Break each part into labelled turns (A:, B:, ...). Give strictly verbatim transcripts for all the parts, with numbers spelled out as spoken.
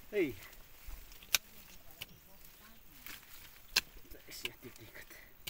A: Hey. Tässä jätti tikat.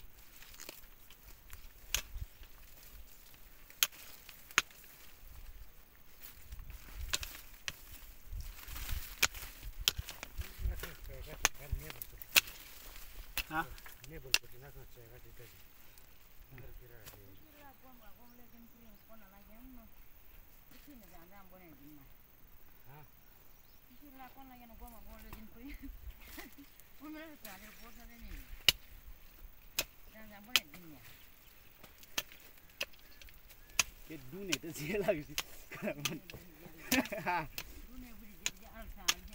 A: Ha?
B: Nebul putih nak nak cakap itu tadi. Kira-kira ada.
C: Kira gom gom lagi kering kona lagi anu. Itu ni jangan jangan boleh gini.
B: Hah?
C: Kira kona lagi gom gom lagi kering. Umur itu ada bosan ni. Jangan jangan boleh gini.
A: Ke dunia tu siapa lagi sih?
C: Dunia beri jadi alsa aja.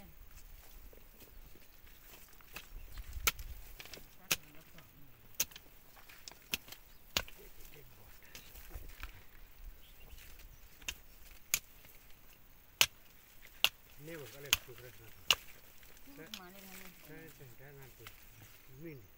B: Nebul kalau tu kerana.
C: Mana mana.
B: Saya saya nanti. Mini.